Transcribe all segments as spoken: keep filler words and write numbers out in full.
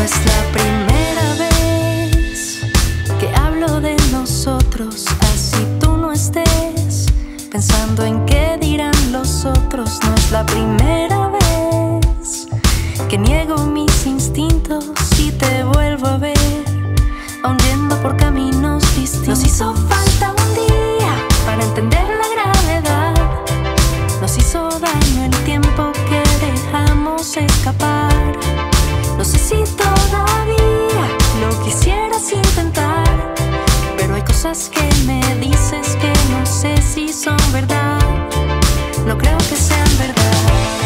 es la primera vez que hablo de nosotros, así tú no estés pensando en qué dirán los otros. No es la primera vez que niego mis instintos y te vuelvo a ver, aun yendo por caminos distintos. Nos hizo falta un día para entender la gravedad. Nos hizo daño el tiempo que dejamos escapar. No sé si todavía lo quisieras intentar, pero hay cosas que me dices que no sé si son verdad. No creo que sean verdad.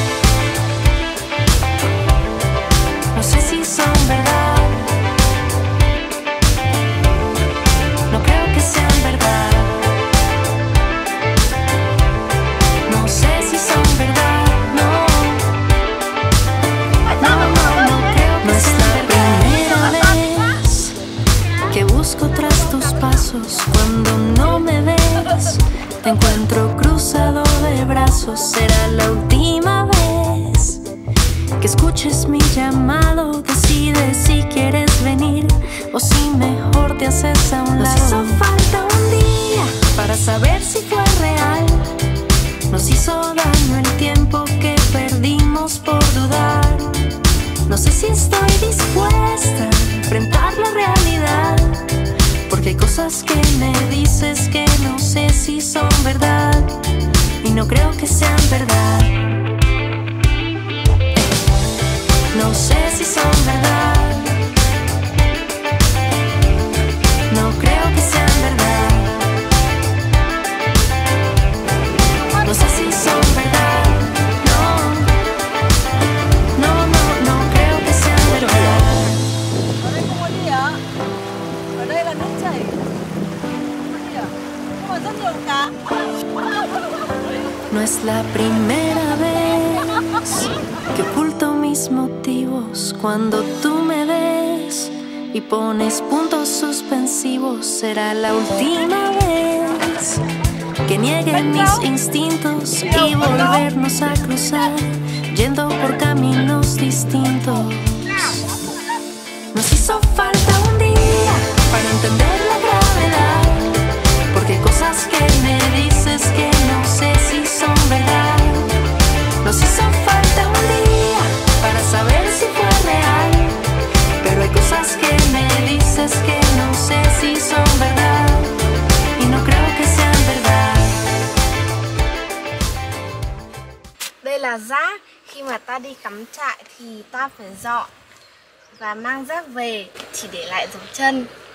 No sé si son verdad. No creo que sean verdad. No sé si son verdad. No. No, no, no creo que sean verdad. No es la primera vez que busco tras tus pasos. Cuando no me ves, te encuentro cruzado de brazos. Será la última vez que escuches mi llamado. Decides si quieres venir o si mejor te haces a un lado. Nos hizo falta un día para saber si fue real. Nos hizo daño el tiempo que perdimos por dudar. No sé si estoy dispuesta a enfrentar la realidad, porque hay cosas que me dices que no sé si son verdad, y no creo que sean verdad. No sé si son verdad. No creo que sean verdad. No sé si son verdad. No. No, no, no creo que sean verdad. Ở đây không có gì ạ? Ở đây là nước chảy. Không có gì ạ? Nhưng mà rất nhiều cá. No es la primera vez que oculto mis motivos. Cuando tú me ves y pones puntos suspensivos, será la última vez que niegue mis instintos y volvernos a cruzar, yendo por caminos distintos. Nos hizo falta un día para entender la gravedad, porque hay cosas que me dices que no sé si son verdad. Nos hizo falta un día para saber si fue real, pero hay cosas que me dices que no sé si son verdad, y no creo que sean verdad. Đây là rác. Khi mà ta đi cắm trại thì ta phải dọn và mang rác về, chỉ để lại dấu chân.